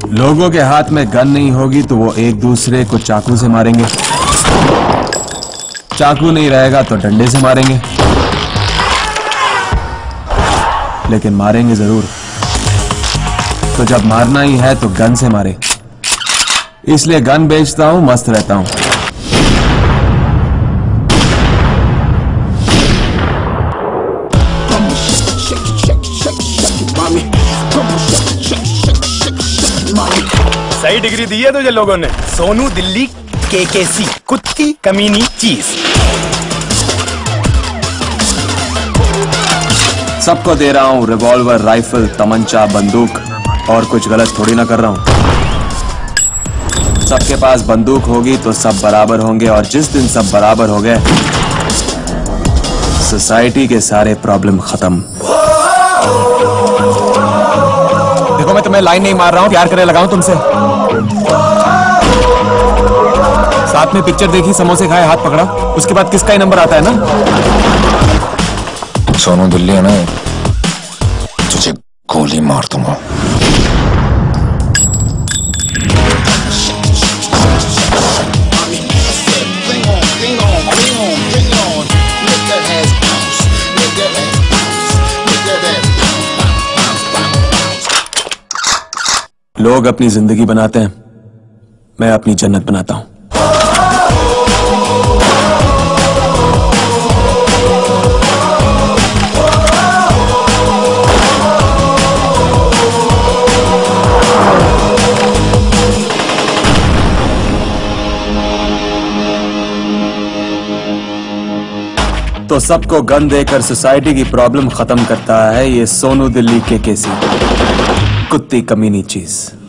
लोगों के हाथ में गन नहीं होगी तो वो एक दूसरे को चाकू से मारेंगे, चाकू नहीं रहेगा तो डंडे से मारेंगे, लेकिन मारेंगे जरूर। तो जब मारना ही है तो गन से मारे, इसलिए गन बेचता हूं, मस्त रहता हूं। सही डिग्री दी है तुझे लोगों ने। सोनू दिल्ली केकेसी, कुत्ती कमीनी चीज। सबको दे रहा हूं रिवॉल्वर, राइफल, तमंचा, बंदूक, और कुछ गलत थोड़ी ना कर रहा हूं। सबके पास बंदूक होगी तो सब बराबर होंगे, और जिस दिन सब बराबर हो गए सोसाइटी के सारे प्रॉब्लम खत्म। देखो मैं तुम्हें लाइन नहीं मार रहा हूँ, प्यार करने लगा हूँ तुमसे। साथ में पिक्चर देखी, समोसे खाए, हाथ पकड़ा, उसके बाद किसका ही नंबर आता है ना? सोनू दिल्ली है ना, तुझे गोली मार दूंगा। लोग अपनी जिंदगी बनाते हैं, मैं अपनी जन्नत बनाता हूं। तो सबको गन देकर सोसाइटी की प्रॉब्लम खत्म करता है ये सोनू दिल्ली केकेसी, कुत्ती कमीनी चीज।